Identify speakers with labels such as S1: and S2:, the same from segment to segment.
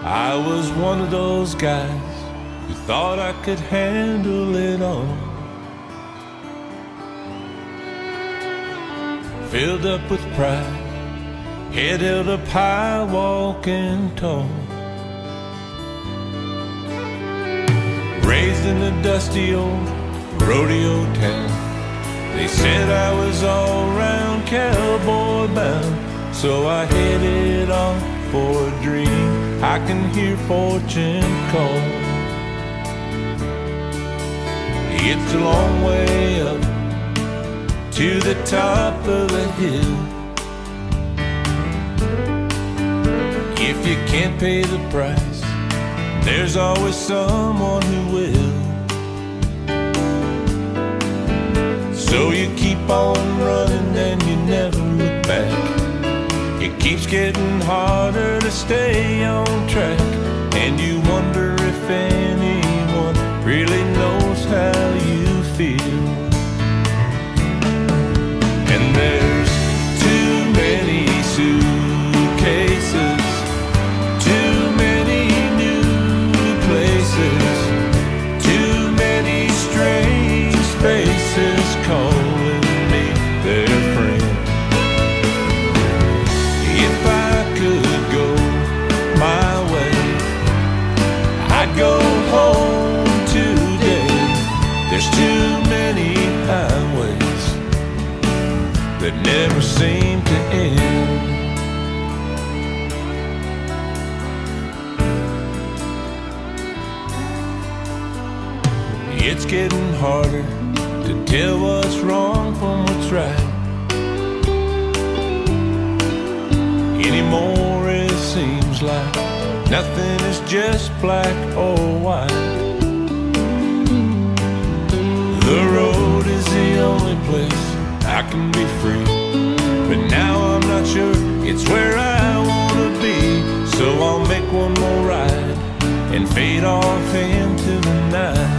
S1: I was one of those guys who thought I could handle it all. Filled up with pride, head held up high, walking tall. Raised in a dusty old rodeo town, they said I was all round cowboy bound. So I headed off for a dream I can hear fortune call. It's a long way up to the top of the hill. If you can't pay the price, there's always someone who will. So you keep on running and you never look back. It keeps getting harder to stay on track, and you wonder if anyone really knows how you feel. And there's too many suitcases, too many new places, too many strange faces calling me their friend. If I could go my way, I'd go home today. There's too many highways that never seem to end. It's getting harder to tell what's wrong from what's right. Anymore it seems like nothing is just black or white. The road is the only place I can be free, but now I'm not sure it's where I wanna be. So I'll make one more ride and fade off into the night.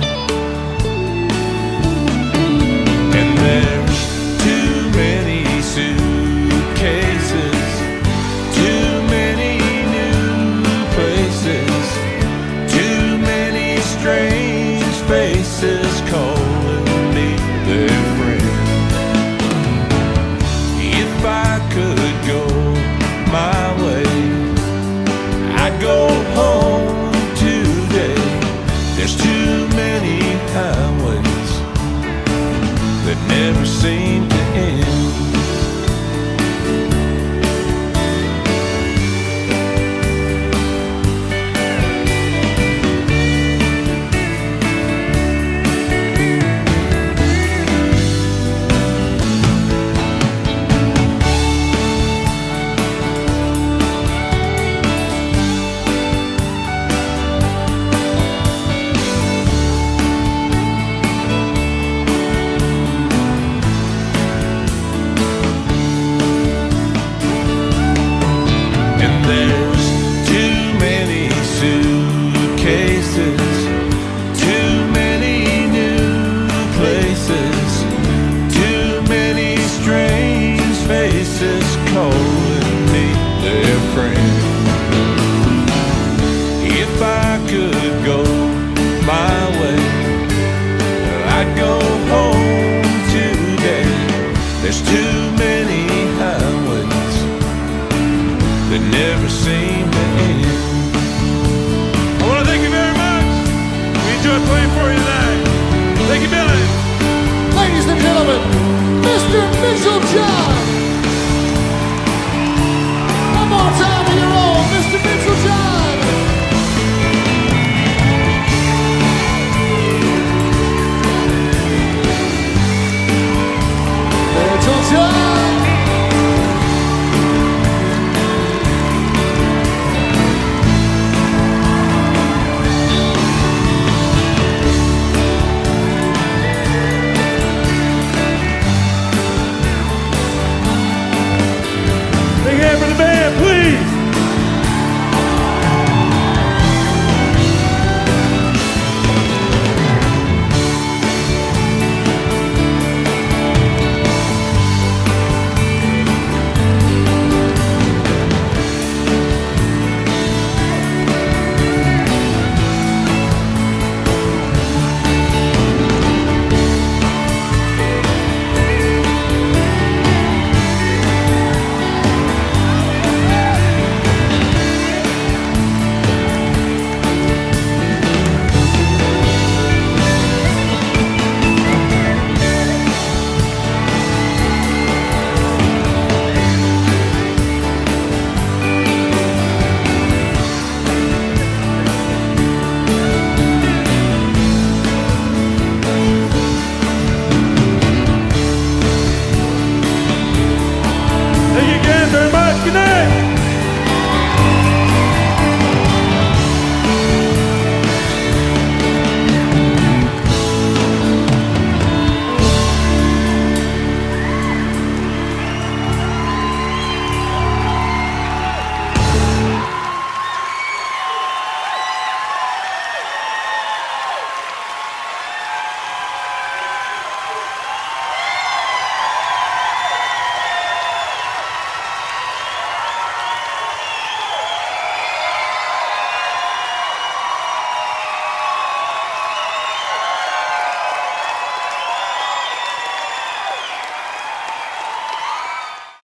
S1: And there's too many suitcases, too many new places, too many strange faces calling me their friend. If I could go my way, I'd go home today. There's too many highways that never seem to end. Calling me their friend. If I could go my way, I'd go home today. There's too many highways that never seem to end. I want to thank you very much. We enjoyed playing for you tonight. Thank you, Billy.
S2: Ladies and gentlemen, Mr. Mitchell John.